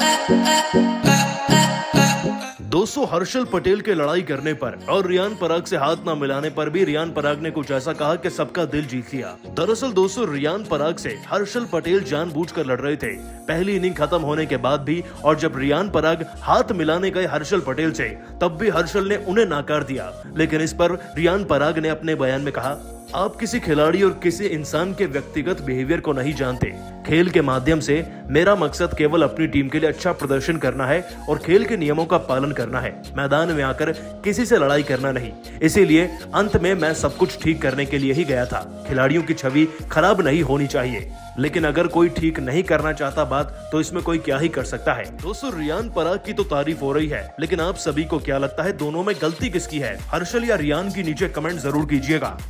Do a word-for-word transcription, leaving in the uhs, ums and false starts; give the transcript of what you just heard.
दोस्तों, हर्षल पटेल के लड़ाई करने पर और रियान पराग से हाथ न मिलाने पर भी रियान पराग ने कुछ ऐसा कहा कि सबका दिल जीत लिया। दरअसल दोस्तों, रियान पराग से हर्षल पटेल जानबूझकर लड़ रहे थे, पहली इनिंग खत्म होने के बाद भी। और जब रियान पराग हाथ मिलाने गए हर्षल पटेल से, तब भी हर्षल ने उन्हें नाकार दिया। लेकिन इस पर रियान पराग ने अपने बयान में कहा, आप किसी खिलाड़ी और किसी इंसान के व्यक्तिगत बिहेवियर को नहीं जानते। खेल के माध्यम से मेरा मकसद केवल अपनी टीम के लिए अच्छा प्रदर्शन करना है और खेल के नियमों का पालन करना है, मैदान में आकर किसी से लड़ाई करना नहीं। इसीलिए अंत में मैं सब कुछ ठीक करने के लिए ही गया था। खिलाड़ियों की छवि खराब नहीं होनी चाहिए, लेकिन अगर कोई ठीक नहीं करना चाहता बात, तो इसमें कोई क्या ही कर सकता है। दोस्तों, रियान पराग की तो तारीफ हो रही है, लेकिन आप सभी को क्या लगता है, दोनों में गलती किसकी है? हर्षल या रियान की? नीचे कमेंट जरूर कीजिएगा।